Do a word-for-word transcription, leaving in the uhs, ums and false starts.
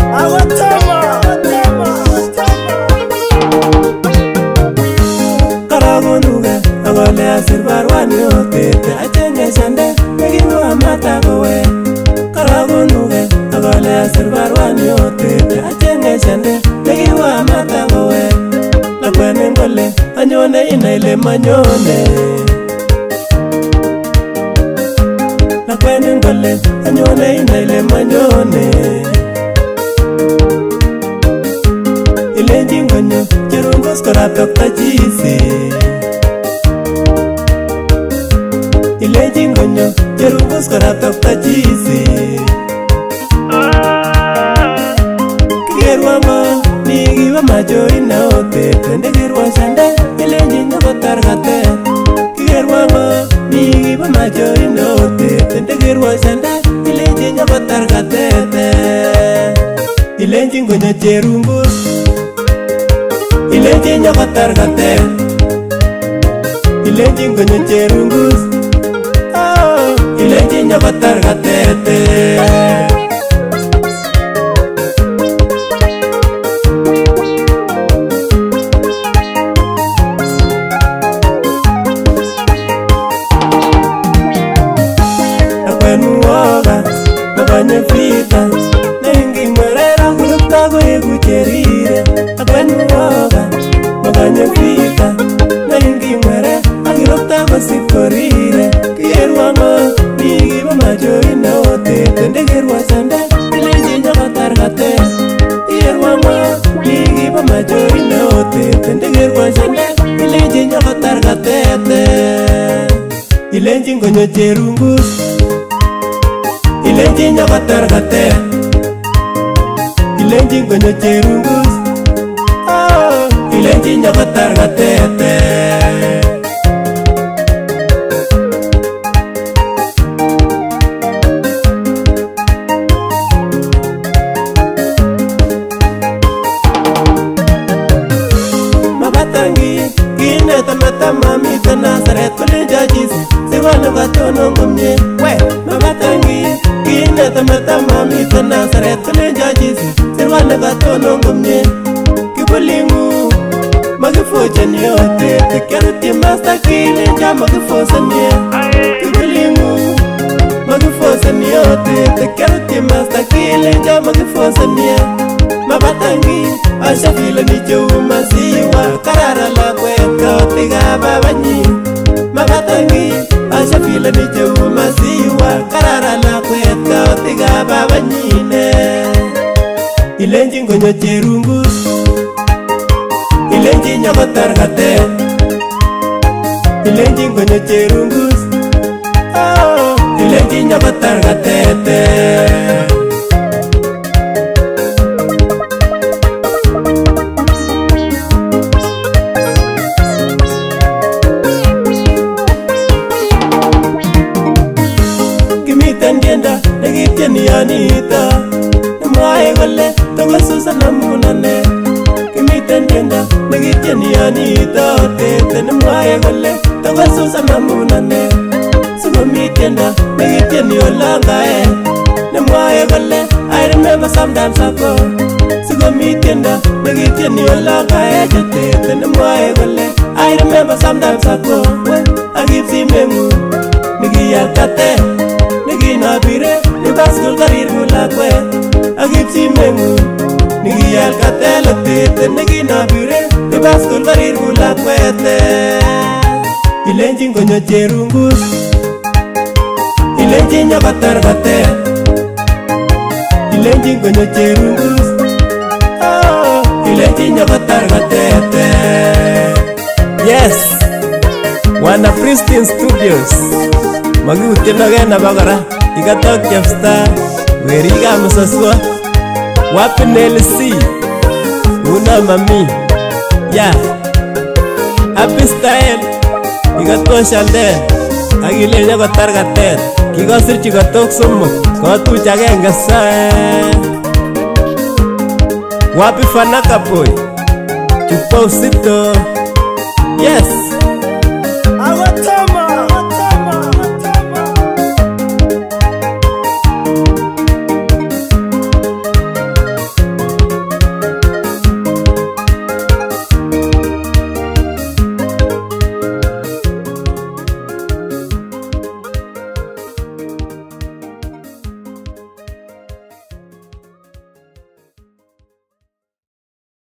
Awatama Karagonuga Agole asir barwani otete Achenge shande Megiwa mata gowe Karagonuga Agole asir barwani otete Achenge shande Megiwa mata gowe Lakwene ngole Anyone inaile manyone Lakwene ngole Anyone inaile manyone Ilenji ngonyo Chirungos koraptok tajisi Ilenji ngonyo Chirungos koraptok tajisi Kigerwa mo Nigiwa majo ina otete Ndigirwa shande Ilenji nyoko targate Kigerwa mo Nigiwa majo ina otete Ndigirwa shande Ilenji nyoko targate Ilenji ngonyo Chirungos Ilenji nyoko targate Ilenji ngonyo Chirungos Oh Ilenji nyoko targate Akwenu woga Maganye fita Nengi mwerera Kulupta kwe kucherire Akwenu woga Maganye fita Nengi mwere Akilupta kwa sikorire Kierwa mo Nigiwa majo ina otete Ndigirwa shande Ilenji nyoko targate Kierwa mo Nigiwa majo ina otete Ndigirwa shande Ilenji nyoko targate Ilenji ngonyo Chirungos Ilenji nyoko targate Ilenji ngonyo Chirungos Oh Ilenji nyoko targate Mabatangi Kine tamata mami Nazaret kulinja jisi Siwano gatono ngumye Mabatangi Kine tamata mami Nazaret kulinja jisi Siwano gatono ngumye Kibulingu Magifocha niyote Tekeruti masta kilinja magifosa niye Kibulingu Magifosa niyote Tekeruti masta kilinja magifosa niye Mabatangi Ashafila ni chuma siwa Karara la kweka Tiga babanyi Mabatangi Ashafila ni chuma siwa Karara la kweka Tiga babanyi ne Ilenji ngonyo Chirungos Ilenji nyoko targate Ilenji ngonyo Chirungos Oh Ilenji nyoko targate Ndienda Negitya niyanita Nimwae gole Togo susa namunane Kimita ndienda Negitya niyanita Otete nimwae gole Togo susa namunane Sugo mitienda Negitya niyolangae Nimwae gole I remember sometimes ago Sugo mitienda Negitya niyolangae Jatete nimwae gole I remember sometimes ago Agipsi mengu Nigiyakate Nigina bire, ni baskul karir mulakwe Agipsi mengu Nigiyal katela tete Nigina bire, ni baskul karir mulakwe Ilenji ngonyo Chirungos Ilenji nyoko targate Ilenji ngonyo Chirungos Oh Ilenji nyoko targate Yes Wana Pristine Studios Magi utino gena bagara Igatok Jeffstar Weriga Musaswa Wapi Nelisi Una mami Ya Happy Style Igatok Shande Agile nyoko targate Kigosir chigatok sumu Kotu chagenge sae Wapi Fanaka boy Chupa usito Yes